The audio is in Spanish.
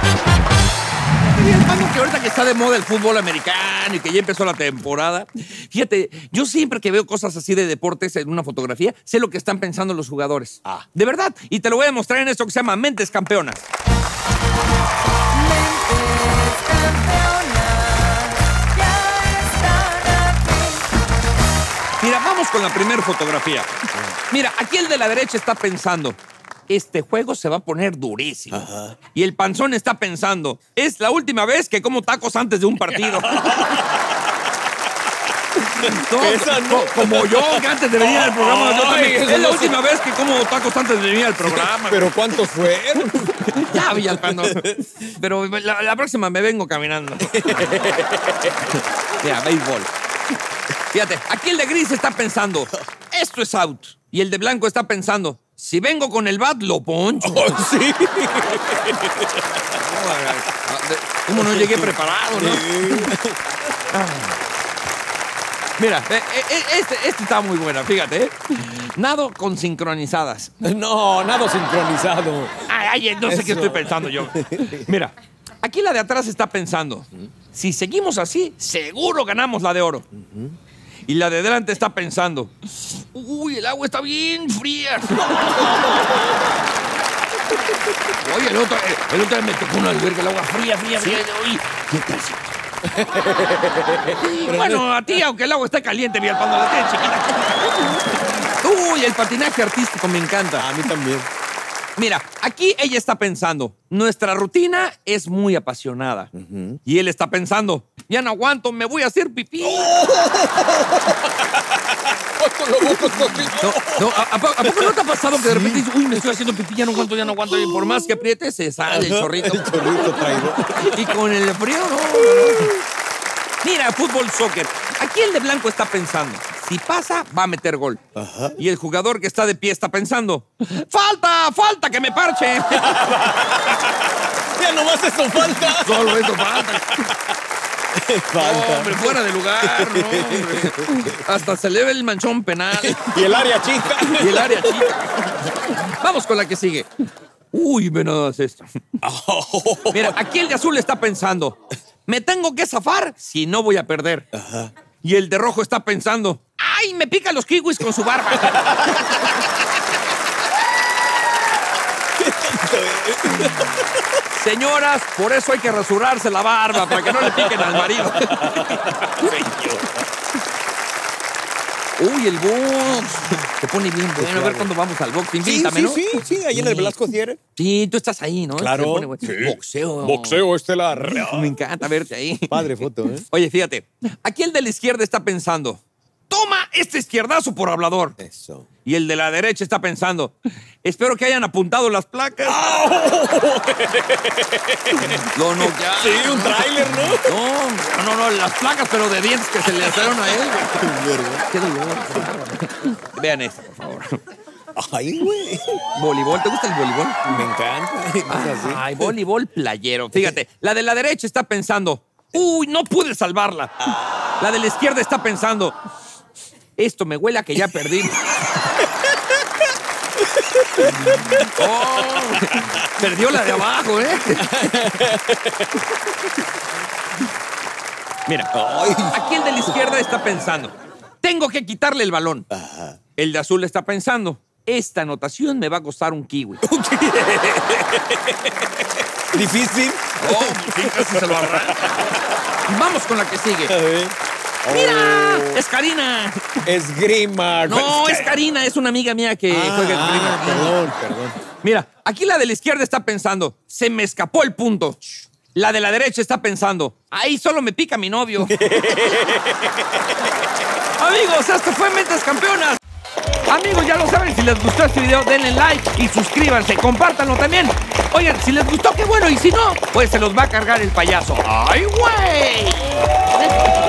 Algo que ahorita que está de moda el fútbol americano y que ya empezó la temporada. Fíjate, yo siempre que veo cosas así de deportes en una fotografía, sé lo que están pensando los jugadores. De verdad. Y te lo voy a demostrar en esto que se llama Mentes Campeonas. Mentes campeonas ya están aquí. Mira, vamos con la primera fotografía. Mira, aquí el de la derecha está pensando, este juego se va a poner durísimo. Ajá. Y el panzón está pensando, es la última vez que como tacos antes de un partido. No, Esa no. como yo, que antes de venir al programa, yo Ay, también. eso Es la no última vez que como tacos antes de venir al programa. Pero ¿cuántos fueron? Ya, Villalpando. Pero la próxima me vengo caminando. Mira, béisbol. Fíjate, aquí el de gris está pensando, esto es out. Y el de blanco está pensando, si vengo con el bat, lo poncho. Oh, sí. ¿Cómo no llegué preparado, no? Mira, este está muy buena, fíjate, ¿eh? Nado con sincronizadas. No, nada sincronizado. Ay, no sé qué Eso. estoy pensando yo. Mira, aquí la de atrás está pensando, si seguimos así, seguro ganamos la de oro. Y la de delante está pensando, uy, el agua está bien fría. Oye, el otro me tocó una alberca, el agua fría. Uy, ¿qué tal si? Bueno, a ti, aunque el agua esté caliente, mira, cuando la tienes chiquita. Uy, el patinaje artístico me encanta. A mí también. Mira, aquí ella está pensando, nuestra rutina es muy apasionada. Y él está pensando, ya no aguanto, me voy a hacer pipí. No, ¿a poco no te ha pasado que de repente dices, uy, me estoy haciendo pipí, ya no aguanto? Y por más que apriete, se sale el chorrito. El chorrito traído. Y con el frío, no. Mira, fútbol, soccer. Aquí el de blanco está pensando, si pasa, va a meter gol. Ajá. Y el jugador que está de pie está pensando, ¡falta, que me parche! Ya nomás eso falta. Solo eso falta. Falta. Hombre, fuera de lugar, no, hombre. Hasta se le ve el manchón penal. Y el área chica. Y el área chica. Vamos con la que sigue. Uy, ve nada más esto. Mira, aquí el de azul está pensando, me tengo que zafar si no voy a perder. Ajá. Y el de rojo está pensando, ¡ay, me pica los kiwis con su barba! Señoras, por eso hay que rasurarse la barba, para que no le piquen al marido. Uy, el box. Se pone bien bueno. A ver cuándo vamos al box. Invítame, ¿no? Sí, ahí en el Velasco Ciere. Sí, tú estás ahí, ¿no? Claro. Se pone bueno. Sí. Boxeo. Boxeo estelar. Me encanta verte ahí. Padre foto, ¿eh? Oye, fíjate. Aquí el de la izquierda está pensando, toma este izquierdazo por hablador. Eso. Y el de la derecha está pensando, espero que hayan apuntado las placas. Lo noquearon. Sí, un tráiler, ¿no? No, las placas, pero de dientes que se le hicieron a él. Qué dolor. Vean esta, por favor. Ay, güey. Voleibol, ¿te gusta el voleibol? Me encanta. Ay, voleibol playero. Fíjate, la de la derecha está pensando, uy, no pude salvarla. La de la izquierda está pensando, esto me huele a que ya perdí. Oh, perdió la de abajo, ¿eh? Mira, aquí el de la izquierda está pensando, tengo que quitarle el balón. Ajá. El de azul está pensando, esta anotación me va a costar un kiwi. ¿Difícil? Oh, sí, casi se lo arranca. Vamos con la que sigue. A ver. ¡Mira! ¡Es Karina! Esgrima. No, es Karina, es una amiga mía que juega esgrima. Perdón. Mira, aquí la de la izquierda está pensando, se me escapó el punto. La de la derecha está pensando, ahí solo me pica mi novio. Amigos, esto fue Mentes Campeonas. Amigos, ya lo saben, si les gustó este video, denle like y suscríbanse, compártanlo también. Oigan, si les gustó, qué bueno, y si no, pues se los va a cargar el payaso. ¡Ay, güey!